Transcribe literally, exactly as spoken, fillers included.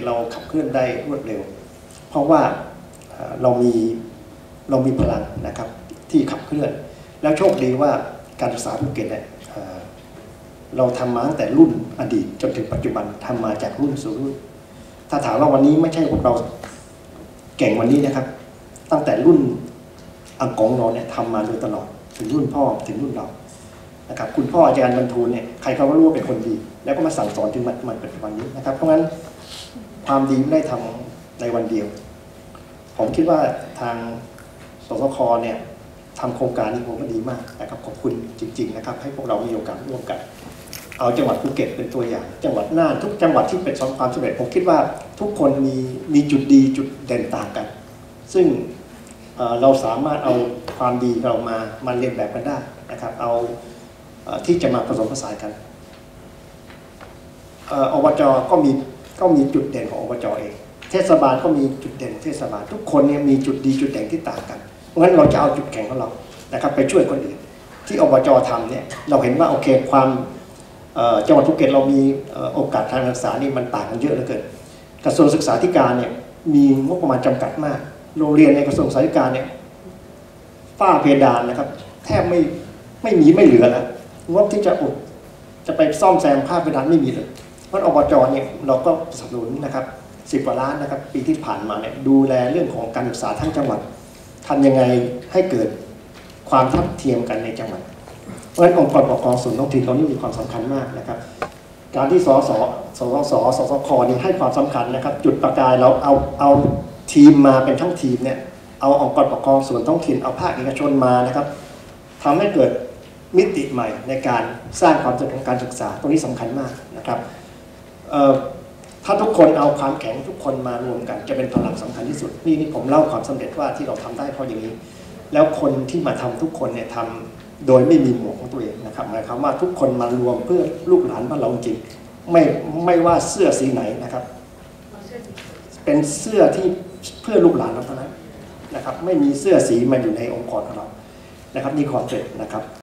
เราขับเคลื่อนได้รวดเร็วเพราะว่าเรามีเรามีพลังนะครับที่ขับเคลื่อนแล้วโชคดีว่าการศึกษาภูเก็ตเนี่ยเราทำมาตั้งแต่รุ่นอดีตจนถึงปัจจุบันทำมาจากรุ่นสู่รุ่นถ้าถามว่าวันนี้ไม่ใช่พวกเราเก่งวันนี้นะครับตั้งแต่รุ่นอากงเราเนี่ยทำมาโดยตลอดถึงรุ่นพ่อถึงรุ่นเรานะครับคุณพ่ออาจารย์บรรทูลเนี่ยใครเขาก็รู้ว่าเป็นคนดีแล้วก็มาสั่งสอนถึงมันปัจจุบันนี้นะครับเพราะงั้นความดีไม่ได้ทำในวันเดียวผมคิดว่าทางสสค.เนี่ยทำโครงการนี้ผมก็ดีมากนะครับขอบคุณจริงๆนะครับให้พวกเรามีโอกาสร่วมกันเอาจังหวัดภูเก็ตเป็นตัวอย่างจังหวัดน่านทุกจังหวัดที่เป็นความสำเร็จผมคิดว่าทุกคนมีมีจุดดีจุดเด่นต่างกันซึ่งเราสามารถเอาความดีเรามามาเรียนแบบกันได้นะครับเอาที่จะมาผสมผสานกันอบจ.ก็มีก็มีจุดเด่นของอบจ.เองเทศบาลก็มีจุดเด่นเทศบาลทุกคนเนี่ยมีจุดดีจุดเด่นที่ต่างกันเพราะฉะนั้นเราจะเอาจุดแข็งของเรานะครับไปช่วยคนอื่นที่อบจ.ทำเนี่ยเราเห็นว่าโอเคความจังหวัดภูเก็ตเรามีโอกาสทางการศึกษานี่มันต่างกันเยอะเหลือเกินกระทรวงศึกษาธิการเนี่ยมีงบประมาณจำกัดมากโรงเรียนในกระทรวงศึกษาธิการเนี่ยฝ้าเพดานนะครับแทบไม่ไม่มีไม่เหลือแล้วงบที่จะอุดจะไปซ่อมแซมฝ้าเพดานไม่มีเลยเพราะอบจ.เนี่ยเราก็สนับสนุนนะครับสิบกว่าล้านนะครับปีที่ผ่านมาเนี่ยดูแลเรื่องของการศึกษาทั้งจังหวัดทำยังไงให้เกิดความทัดเทียมกันในจังหวัดเพราะฉะนั้นองค์กรปกครองส่วนท้องถิ่นเรานี่มีความสำคัญมากนะครับการที่สสสสสสสคนี่ให้ความสำคัญนะครับจุดประกายเราเอาเอาทีมมาเป็นทั้งทีมเนี่ยเอาองค์กรปกครองส่วนท้องถิ่นเอาภาคเอกชนมานะครับทำให้เกิดมิติใหม่ในการสร้างความสำเร็จของการศึกษาตรงนี้สำคัญมากนะครับถ้าทุกคนเอาความแข็งทุกคนมารวมกันจะเป็นพลังสำคัญที่สุดนี่นี่ผมเล่าความสำเร็จว่าที่เราทำได้เพราะอย่างนี้แล้วคนที่มาทำทุกคนเนี่ยทำโดยไม่มีหมวกของตัวเองนะครับหมายความว่าทุกคนมารวมเพื่อลูกหลานบ้านเราจริงไม่ไม่ว่าเสื้อสีไหนนะครับเป็นเสื้อที่เพื่อลูกหลานเราเท่านั้นนะครับไม่มีเสื้อสีมาอยู่ในองค์กรของเรานะครับนี่คอนเซ็ปต์นะครับ